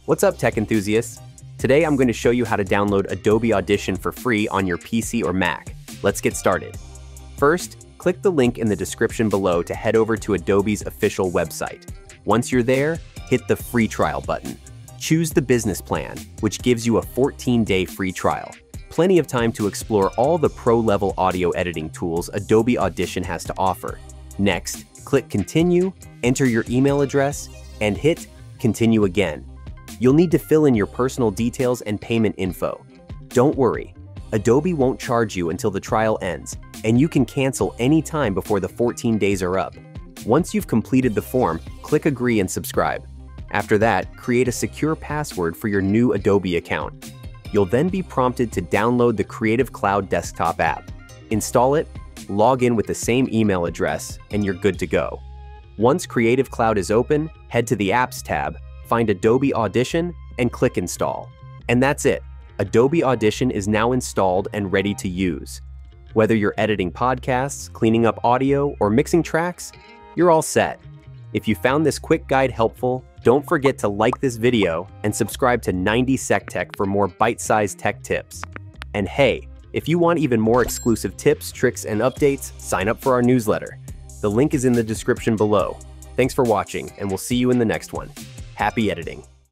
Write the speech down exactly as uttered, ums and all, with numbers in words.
What's up, tech enthusiasts? Today I'm going to show you how to download Adobe Audition for free on your P C or Mac. Let's get started. First, click the link in the description below to head over to Adobe's official website. Once you're there, hit the free trial button. Choose the business plan, which gives you a fourteen day free trial. Plenty of time to explore all the pro-level audio editing tools Adobe Audition has to offer. Next, click Continue, enter your email address, and hit Continue again. You'll need to fill in your personal details and payment info. Don't worry, Adobe won't charge you until the trial ends, and you can cancel any time before the fourteen days are up. Once you've completed the form, click Agree and subscribe. After that, create a secure password for your new Adobe account. You'll then be prompted to download the Creative Cloud desktop app. Install it, log in with the same email address, and you're good to go. Once Creative Cloud is open, head to the Apps tab, find Adobe Audition, and click Install. And that's it. Adobe Audition is now installed and ready to use. Whether you're editing podcasts, cleaning up audio, or mixing tracks, you're all set. If you found this quick guide helpful, don't forget to like this video and subscribe to ninety Sec Tech for more bite-sized tech tips. And hey, if you want even more exclusive tips, tricks, and updates, sign up for our newsletter. The link is in the description below. Thanks for watching, and we'll see you in the next one. Happy editing.